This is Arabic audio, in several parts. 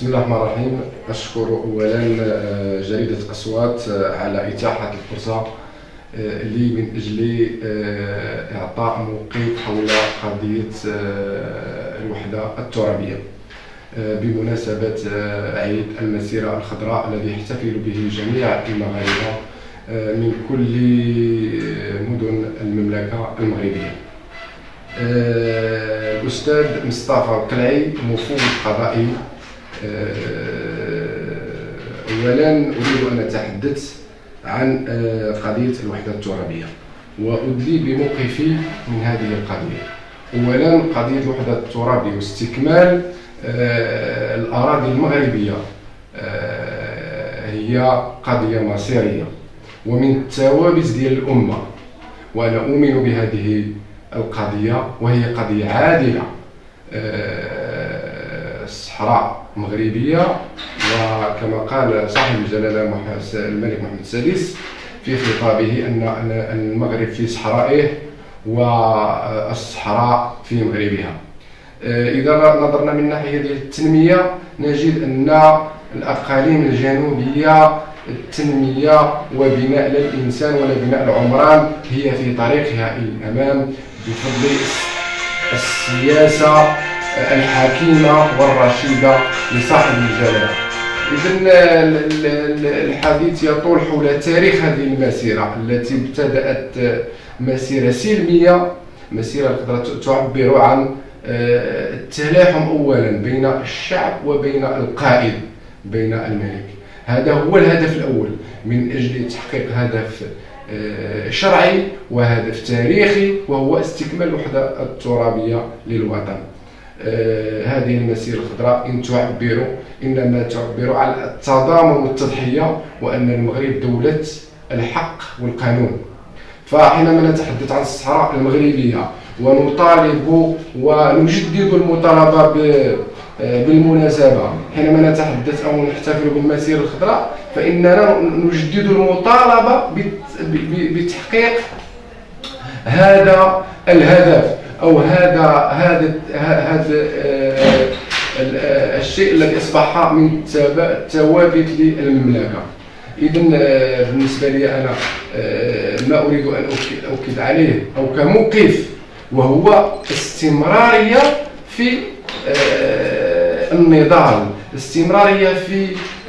الله الرحمن الرحيم. أشكر أولا جريدة أصوات على إتاحة الفرصة لي من أجل إعطاء موقف حول قضية الوحدة الترابية بمناسبة عيد المسيرة الخضراء الذي يحتفل به جميع المغاربة من كل مدن المملكة المغربية. الأستاذ مصطفى القلعي مفوض قضائي. أولا أريد أن أتحدث عن قضية الوحدة الترابية وأدلي بموقفي من هذه القضية. أولا قضية الوحدة الترابية واستكمال الأراضي المغربية هي قضية مصيرية ومن الثوابت ديال الأمة، وأنا أؤمن بهذه القضية وهي قضية عادلة. الصحراء مغربية، وكما قال صاحب الجلالة الملك محمد السادس في خطابه أن المغرب في صحرائه والصحراء في مغربها. إذا نظرنا من ناحية ديال التنمية نجد أن الأقاليم الجنوبية التنمية وبناء للإنسان ولا بناء العمران هي في طريقها إلى الأمام بفضل السياسة الحكيمة والرشيدة لصاحب الجلالة. إذن الحديث يطول حول تاريخ هذه المسيرة التي ابتدأت مسيرة سلمية، مسيرة تعبر عن التلاحم أولا بين الشعب وبين القائد، بين الملك. هذا هو الهدف الأول من أجل تحقيق هدف شرعي وهدف تاريخي، وهو استكمال الوحدة الترابية للوطن. هذه المسيرة الخضراء إنما تعبر على التضامن والتضحية، وأن المغرب دولة الحق والقانون. فحينما نتحدث عن الصحراء المغربية ونطالب ونجدد المطالبة بالمناسبة، حينما نتحدث أو نحتفل بالمسيرة الخضراء فإننا نجدد المطالبة بتحقيق هذا الهدف أو هذا الشيء الذي أصبح من ثوابت للمملكة. إذن بالنسبة لي أنا ما أريد أن أؤكد عليه أو كموقف، وهو استمرارية في النضال، استمرارية في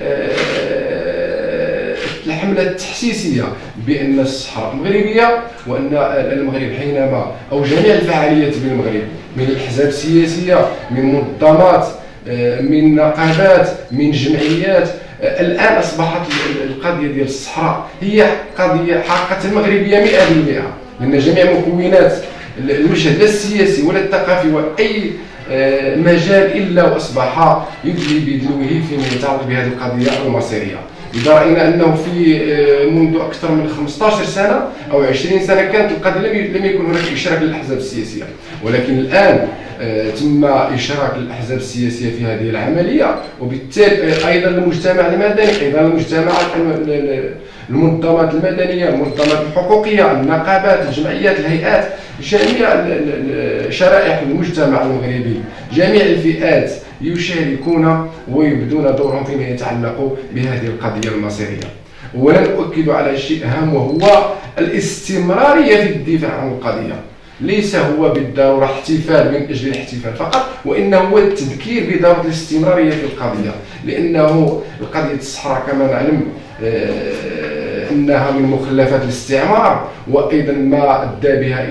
الحملة التحسيسية بأن الصحراء مغربية، وأن المغرب حينما أو جميع الفعاليات بالمغرب من الأحزاب السياسية، من منظمات، من نقابات، من جمعيات، الآن أصبحت القضية ديال الصحراء هي قضية حقيقة مغربية 100%، لأن جميع مكونات المشهد لا السياسي ولا الثقافي وأي مجال إلا وأصبح يدلي بدلوه فيما يتعلق بهذه القضية المصيرية. إذا رأينا أنه في منذ أكثر من 15 سنة أو 20 سنة كانت القضية لم يكن هناك إشراك للأحزاب السياسية، ولكن الآن تم إشراك الأحزاب السياسية في هذه العملية، وبالتالي أيضا المجتمع المدني، أيضا المجتمع المنظمات المدنية، المنظمات الحقوقية، النقابات، الجمعيات، الهيئات، جميع شرائح المجتمع المغربي، جميع الفئات يشاركون ويبدون دورهم فيما يتعلق بهذه القضية المصيرية. ولن أؤكد على شيء هام، وهو الاستمرارية في الدفاع عن القضية. ليس هو بالضرورة احتفال من أجل الاحتفال فقط، وإنه هو التذكير بضرورة الاستمرارية في القضية، لأنه القضية الصحراء كما نعلم أنها من مخلفات الاستعمار، وأيضا ما أدى بها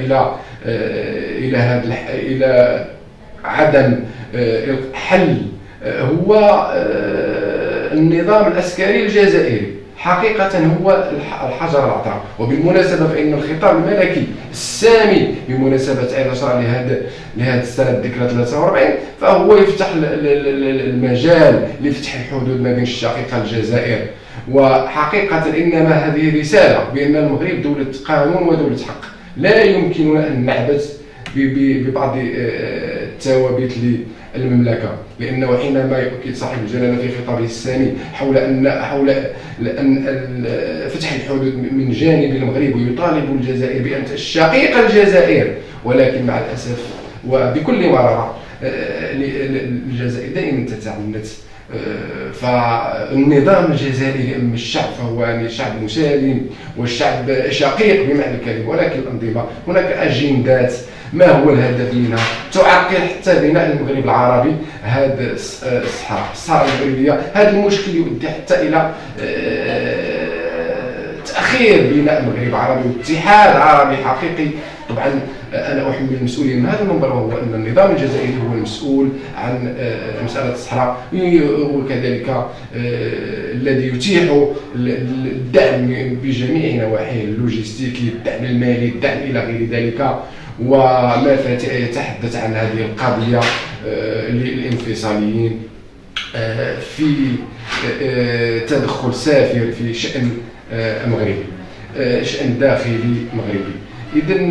إلى عدم الحل هو النظام العسكري الجزائري. حقيقة هو الحجر العثرة. وبالمناسبة فإن الخطاب الملكي السامي بمناسبة عيد العشرة لهذه السنة الذكرى 43 فهو يفتح المجال لفتح الحدود ما بين الشقيقة الجزائر. وحقيقة إنما هذه رسالة بأن المغرب دولة قانون ودولة حق، لا يمكننا أن نعبث ببعض الثوابت للمملكة، لأنه حينما يؤكد صاحب الجلالة في خطابه السامي حول أن فتح الحدود من جانب المغرب ويطالب الجزائر بأن الشقيقة الجزائر، ولكن مع الأسف وبكل مرارة الجزائر دائما تتعنت. فالنظام الجزائري أما الشعب فهو يعني شعب مسالم والشعب شقيق بمعنى الكلمة، ولكن الأنظمة هناك أجندات. ما هو الهدف منها؟ تعرقل حتى بناء المغرب العربي. هذا الصحراء المغربية، هذا المشكل يؤدي حتى إلى تأخير بناء المغرب العربي واتحاد عربي حقيقي. طبعا انا احمل المسؤوليه من هذا المنبر، وهو ان النظام الجزائري هو المسؤول عن مساله الصحراء، وكذلك الذي يتيح الدعم بجميع نواحيه، اللوجستيكي، الدعم المالي، الدعم الى غير ذلك. وما يتحدث عن هذه القضيه للانفصاليين في تدخل سافر في شأن مغربي، شأن داخلي مغربي. إذن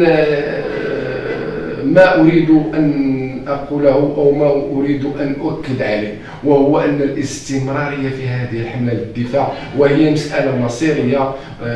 ما أريد أن أقوله أو ما أريد أن أؤكد عليه وهو أن الاستمرارية في هذه الحملة للدفاع، وهي مسألة مصيرية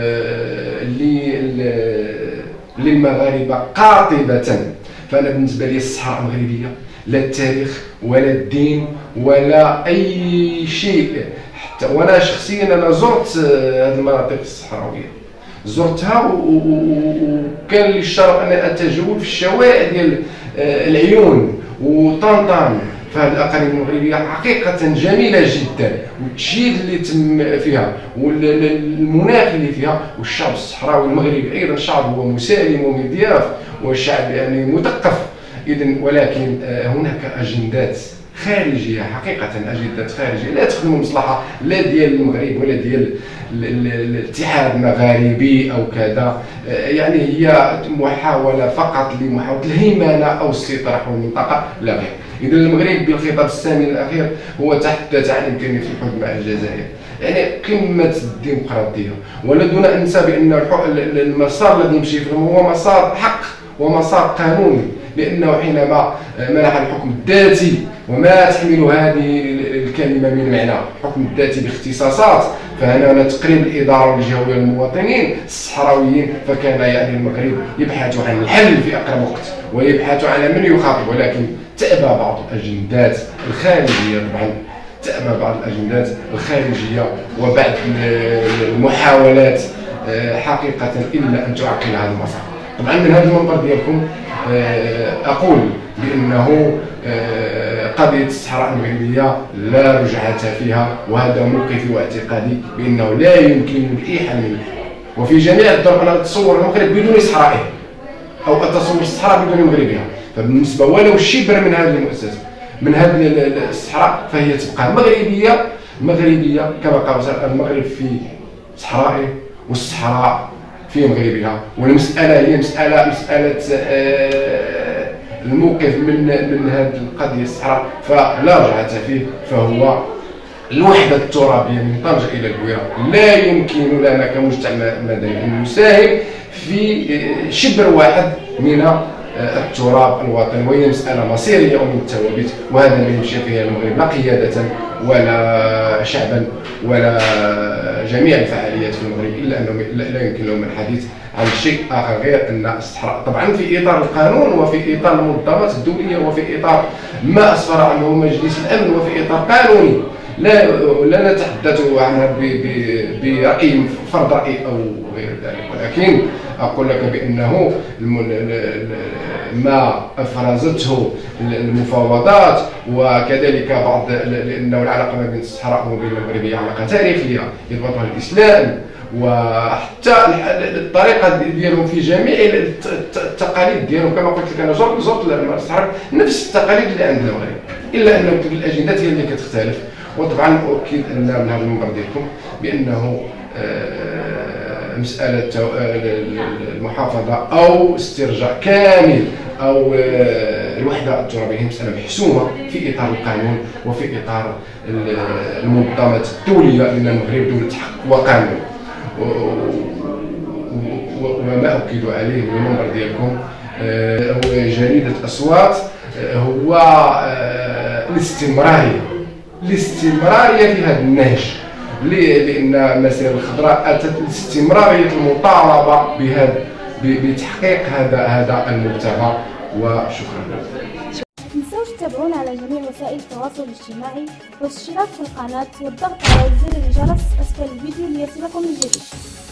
للمغاربة قاطبة. فأنا بالنسبة لي الصحراء المغربية لا التاريخ ولا الدين ولا أي شيء. حتى وأنا شخصيا أنا زرت هذه المناطق الصحراوية، زرتها وكان لي الشرف أن أتجول في الشوارع ديال العيون وطنطان. فهذه الأقاليم المغربية حقيقة جميلة جدا، والتشييد اللي تم فيها والمناخ اللي فيها، والشعب الصحراوي المغربي أيضا شعب هو مسالم ومضياف وشعب يعني مثقف. إذن ولكن هناك أجندات خارجية، حقيقة أجندات خارجية لا تخدم المصلحة لا ديال المغرب ولا ديال الاتحاد المغاربي أو كذا. يعني هي محاولة فقط لمحاولة الهيمنة أو السيطرة على المنطقة لا غير. إذا المغرب بالخطاب السامي الأخير هو تحدث عن إمكانية الحد مع الجزائر، يعني قمة الديمقراطية. ولا دون أن ننسى بأن المسار الذي يمشي فيه هو مسار حق ومسار قانوني، لأنه حينما منح الحكم الذاتي وما تحمل هذه الكلمة من معنى الحكم الذاتي باختصاصات، فهنا تقريب الإدارة والجهوية للمواطنين الصحراويين، فكان يعني المغرب يبحث عن الحل في أقرب وقت ويبحث على من يخاطب. ولكن تأبى بعض الأجندات الخارجية، طبعا تأبى بعض الأجندات الخارجية وبعض المحاولات حقيقة إلا أن تعقل هذا المسار. طبعا من هذا المنبر ديالكم أقول بأنه قضية الصحراء المغربية لا رجعة فيها، وهذا موقفي واعتقادي بأنه لا يمكن بأي حال من الأحوال وفي جميع الظروف أن أتصور المغرب بدون صحرائه أو أتصور الصحراء بدون مغربها. فبالنسبة ولو شبر من هذه المؤسسة من هذه الصحراء فهي تبقى مغربية كما قال المغرب في صحرائه والصحراء في مغربها. والمسألة هي مسألة الموقف من هذه القضية الصحراء فلا رجعة فيه، فهو الوحدة الترابية من طنجة إلى البويرة. لا يمكن لنا كمجتمع مدني أن نساهم في شبر واحد من التراب الوطني، وهي مسألة مصيرية ومن الثوابت، وهذا ما يمشي فيها المغرب لا قيادة ولا شعبا ولا جميع الفعاليات في المغرب، إلا أنه لا يمكن لهم الحديث عن شيء آخر غير أن الصحراء طبعا في إطار القانون وفي إطار المنظمات الدولية وفي إطار ما أسفر عنه مجلس الأمن وفي إطار قانوني لا نتحدث عنها برأي فرض رأي أو غير ذلك. ولكن أقول لك بأنه ما أفرزته المفاوضات وكذلك بعض، لأنه العلاقة ما بين الصحراء وما بين المغرب هي علاقة تاريخية يربطها الإسلام، وحتى الطريقة ديالهم في جميع التقاليد ديالهم كما قلت لك أنا زرت الصحراء نفس التقاليد اللي عند المغرب، إلا أن الأجندات هي اللي كتختلف. وطبعا أؤكد أن من هذا المنبر ديالكم بأنه مسألة المحافظة أو استرجاع كامل أو الوحدة الترابية هي مسألة محسومة في إطار القانون وفي إطار المنظمات الدولية، لأن المغرب دولة حق وقانون. وما أؤكد عليه من المنبر ديالكم هو جريدة أصوات هو الاستمرارية في هذا النهج، لأن مسيرة الخضراء أتت لاستمرارية المطالبة بتحقيق هذا المبتغى. وشكرا. ما تنساوش تتابعوا تتابعونا على جميع وسائل التواصل الاجتماعي والاشتراك في القناة والضغط على زر الجرس أسفل الفيديو ليصلكم الجديد.